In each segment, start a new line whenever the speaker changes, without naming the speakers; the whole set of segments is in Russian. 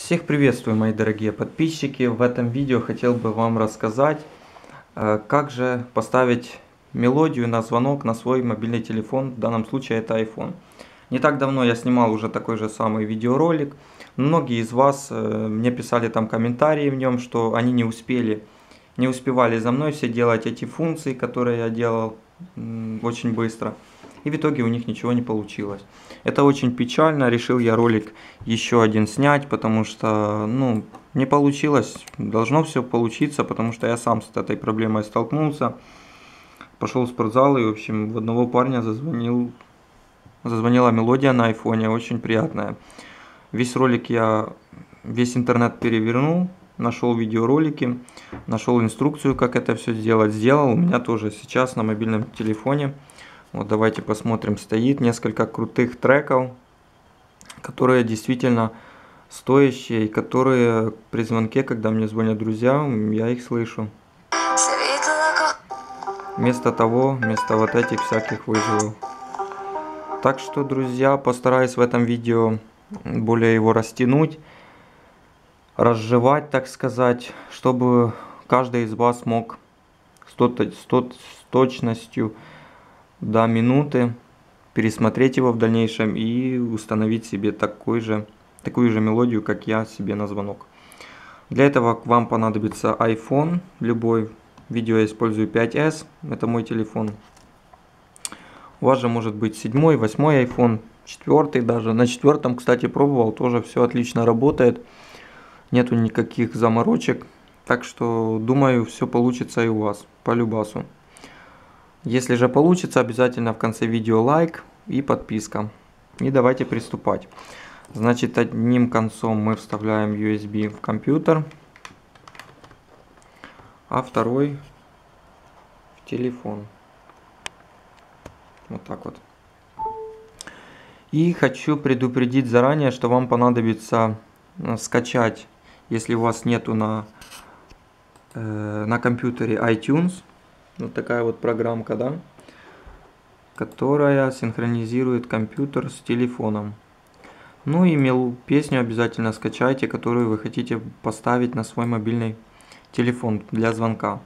Всех приветствую, мои дорогие подписчики. В этом видео хотел бы вам рассказать, как же поставить мелодию на звонок на свой мобильный телефон. В данном случае это iPhone. Не так давно я снимал уже такой же самый видеоролик. Многие из вас мне писали там комментарии в нем, что они не успевали за мной все делать эти функции, которые я делал очень быстро. И в итоге у них ничего не получилось. Это очень печально. Решил я ролик еще один снять, потому что не получилось. Должно все получиться, потому что я сам с этой проблемой столкнулся. Пошел в спортзал и, в общем, в одного парня зазвонила мелодия на айфоне, очень приятная. Весь интернет перевернул, нашел видеоролики, нашел инструкцию, как это все сделать. Сделал. У меня тоже сейчас на мобильном телефоне. Вот давайте посмотрим, стоит несколько крутых треков, которые действительно стоящие, и которые при звонке, когда мне звонят друзья, я их слышу. Вместо вот этих всяких вызовов. Так что, друзья, постараюсь в этом видео более его растянуть, разжевать, так сказать, чтобы каждый из вас мог с точностью до минуты пересмотреть его в дальнейшем и установить себе такую же мелодию, как я, себе на звонок. Для этого вам понадобится iPhone, любой. Видео я использую 5s, это мой телефон. У вас же может быть 7, 8 iPhone, 4 даже. На 4, кстати, пробовал, тоже все отлично работает. Нету никаких заморочек. Так что, думаю, все получится и у вас, по любасу. Если же получится, обязательно в конце видео лайк и подписка. И давайте приступать. Значит, одним концом мы вставляем USB в компьютер, а второй в телефон. Вот так вот. И хочу предупредить заранее, что вам понадобится скачать, если у вас нету на компьютере iTunes. Вот такая вот программка, да, которая синхронизирует компьютер с телефоном. Ну и песню обязательно скачайте, которую вы хотите поставить на свой мобильный телефон для звонка.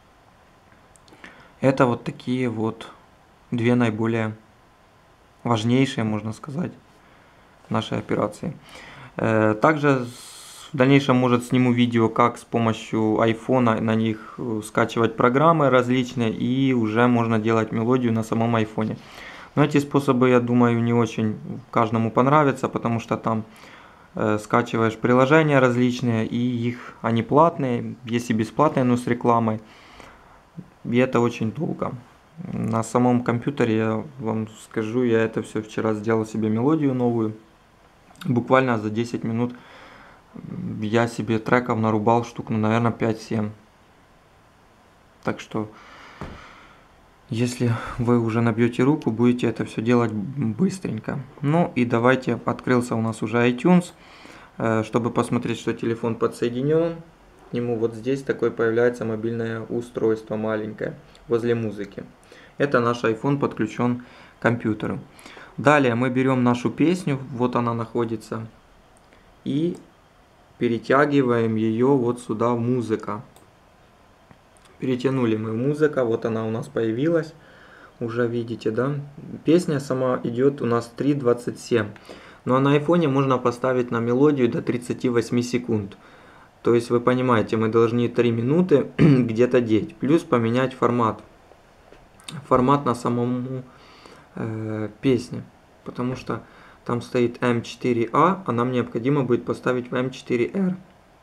Это вот такие вот две наиболее важнейшие, можно сказать, нашей операции. Также в дальнейшем, может, сниму видео, как с помощью iPhone на них скачивать программы различные, и уже можно делать мелодию на самом iPhone. Но эти способы, я думаю, не очень каждому понравятся, потому что там скачиваешь приложения различные, и они платные, есть и бесплатные, но с рекламой. И это очень долго. На самом компьютере, я вам скажу, я это все вчера сделал себе мелодию новую. Буквально за 10 минут я себе треков нарубал штук, наверное, 5-7. Так что, если вы уже набьете руку, будете это все делать быстренько. Ну и давайте, открылся у нас уже iTunes, чтобы посмотреть, что телефон подсоединен. К нему вот здесь такое появляется мобильное устройство маленькое, возле музыки. Это наш iPhone подключен к компьютеру. Далее мы берем нашу песню, вот она находится, и перетягиваем ее вот сюда в музыка. Перетянули мы в музыка, вот она у нас появилась. Уже видите, да? Песня сама идет у нас 3:27. Ну а на айфоне можно поставить на мелодию до 38 секунд. То есть вы понимаете, мы должны 3 минуты где-то деть. Плюс поменять формат. Формат на самому песне. Потому что там стоит M4A, а нам необходимо будет поставить в M4R.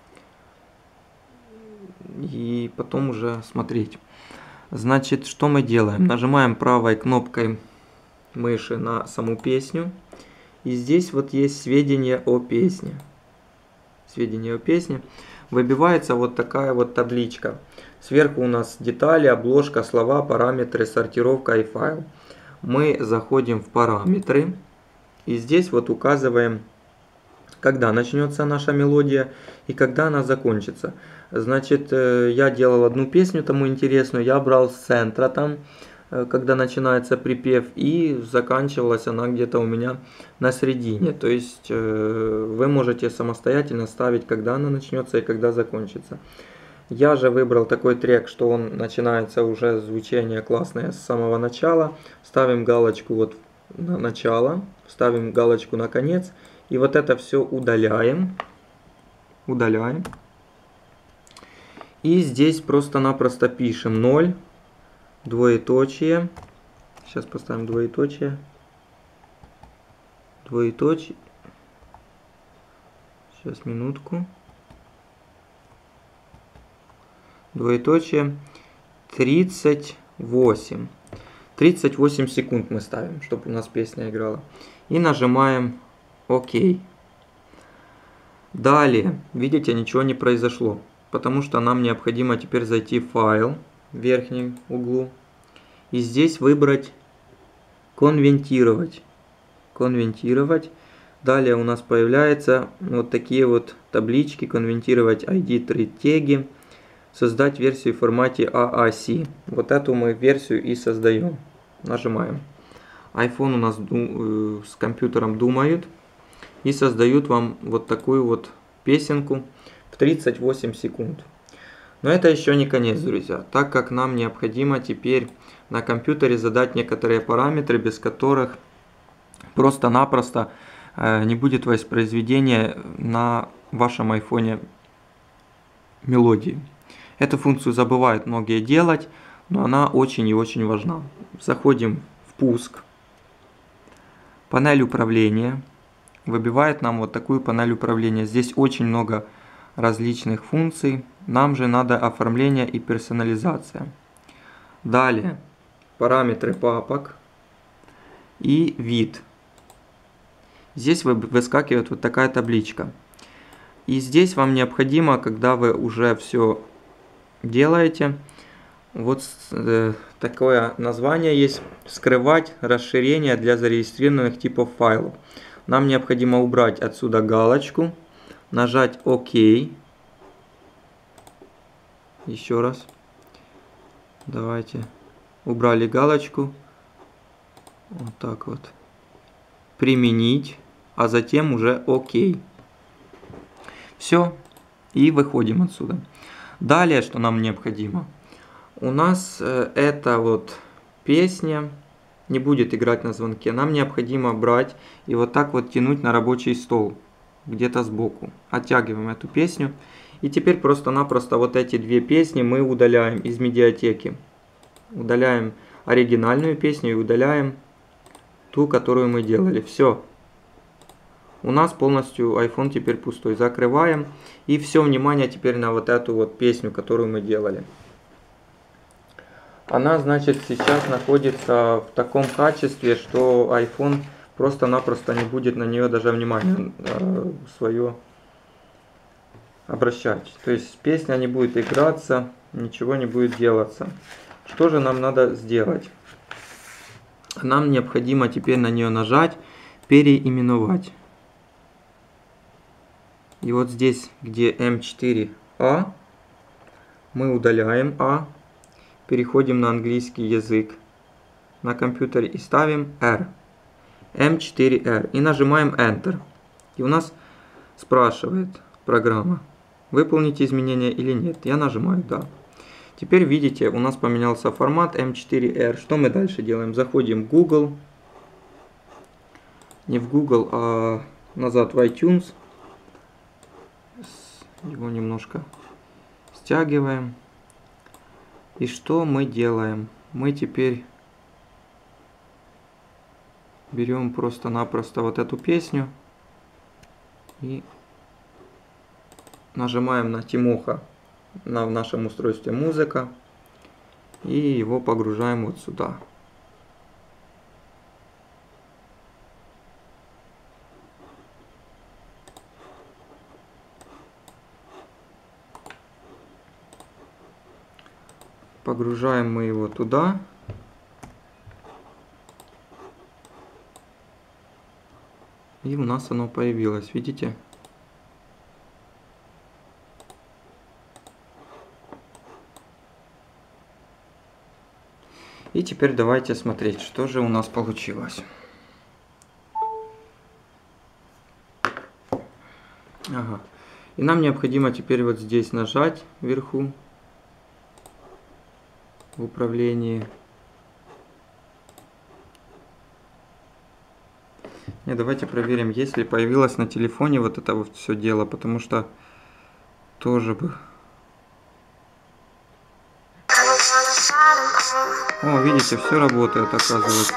И потом уже смотреть. Значит, что мы делаем? Нажимаем правой кнопкой мыши на саму песню. И здесь вот есть сведения о песне. Сведения о песне. Выбивается вот такая вот табличка. Сверху у нас детали, обложка, слова, параметры, сортировка и файл. Мы заходим в параметры. И здесь вот указываем, когда начнется наша мелодия и когда она закончится. Значит, я делал одну песню тому интересную, я брал с центра там когда начинается припев, и заканчивалась она где-то у меня на середине. То есть вы можете самостоятельно ставить, когда она начнется и когда закончится. Я же выбрал такой трек, что он начинается уже звучание классное с самого начала. Ставим галочку вот на начало, ставим галочку на конец. И вот это все удаляем. Удаляем. И здесь просто-напросто пишем 0, двоеточие. Сейчас поставим двоеточие. Двоеточие. Сейчас, минутку. Двоеточие. 38. 38 секунд мы ставим, чтобы у нас песня играла. И нажимаем ОК. Далее, видите, ничего не произошло, потому что нам необходимо теперь зайти в файл в верхнем углу. И здесь выбрать конвертировать. Конвертировать. Далее у нас появляются вот такие вот таблички. Конвертировать ID3 теги. Создать версию в формате AAC. Вот эту мы версию и создаем. Нажимаем. iPhone у нас с компьютером думает. И создают вам вот такую вот песенку в 38 секунд. Но это еще не конец, друзья. Так как нам необходимо теперь на компьютере задать некоторые параметры, без которых просто-напросто не будет воспроизведения на вашем айфоне мелодии. Эту функцию забывают многие делать, но она очень и очень важна. Заходим в пуск, панель управления, выбивает нам вот такую панель управления. Здесь очень много различных функций. Нам же надо оформление и персонализация. Далее параметры папок и вид. Здесь выскакивает вот такая табличка. И здесь вам необходимо, когда вы уже все делаете, вот такое название есть: скрывать расширения для зарегистрированных типов файлов. Нам необходимо убрать отсюда галочку, нажать ОК. Еще раз. Давайте. Убрали галочку. Вот так вот. Применить. А затем уже ОК. Все. И выходим отсюда. Далее, что нам необходимо. У нас эта вот песня не будет играть на звонке. Нам необходимо брать и вот так вот тянуть на рабочий стол. Где-то сбоку. Оттягиваем эту песню. И теперь просто-напросто вот эти две песни мы удаляем из медиатеки. Удаляем оригинальную песню и удаляем ту, которую мы делали. Все. У нас полностью iPhone теперь пустой. Закрываем. И все внимание теперь на вот эту вот песню, которую мы делали. Она, значит, сейчас находится в таком качестве, что iPhone просто-напросто не будет на нее даже внимания свое обращать. То есть песня не будет играться, ничего не будет делаться. Что же нам надо сделать? Нам необходимо теперь на нее нажать, переименовать. И вот здесь, где M4A, мы удаляем A, переходим на английский язык на компьютере и ставим R. M4R. И нажимаем Enter. И у нас спрашивает программа, выполните изменения или нет. Я нажимаю да. Теперь видите, у нас поменялся формат M4R. Что мы дальше делаем? Заходим в Google. Не в Google, а назад в iTunes. Его немножко стягиваем. И что мы делаем? Мы теперь берем просто-напросто вот эту песню и нажимаем на Тимоха в нашем устройстве музыка и его погружаем вот сюда. Погружаем мы его туда. И у нас оно появилось, видите? И теперь давайте смотреть, что же у нас получилось. Ага. И нам необходимо теперь вот здесь нажать вверху в управлении. И давайте проверим, есть ли появилось на телефоне вот это вот все дело, потому что тоже бы... О, видите, все работает, оказывается.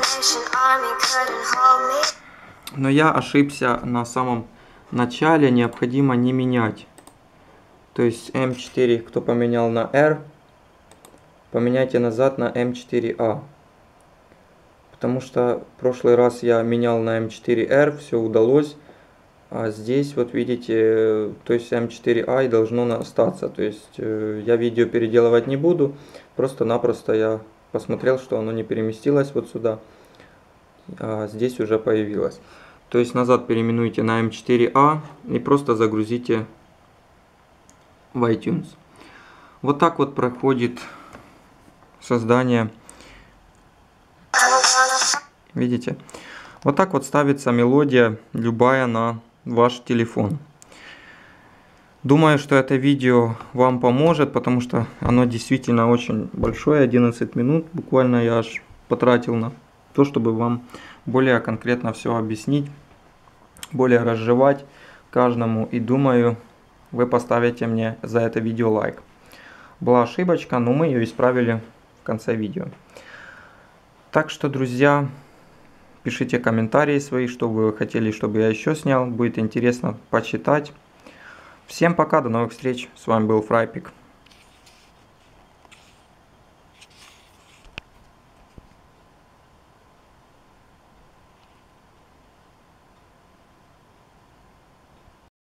Но я ошибся на самом начале, необходимо не менять. То есть М4, кто поменял на R, поменяйте назад на М4А. Потому что в прошлый раз я менял на М4R, все удалось. А здесь вот видите, то есть М4А и должно остаться. То есть я видео переделывать не буду. Просто-напросто я посмотрел, что оно не переместилось вот сюда. А здесь уже появилось. То есть назад переименуйте на М4А и просто загрузите в iTunes. Вот так вот проходит создание. Видите? Вот так вот ставится мелодия любая на ваш телефон. Думаю, что это видео вам поможет, потому что оно действительно очень большое, 11 минут. Буквально я аж потратил на то, чтобы вам более конкретно все объяснить, более разжевать каждому. И думаю, вы поставите мне за это видео лайк. Была ошибочка, но мы ее исправили в конце видео. Так что, друзья, пишите комментарии свои, что вы хотели, чтобы я еще снял. Будет интересно почитать. Всем пока, до новых встреч. С вами был Фрайпик.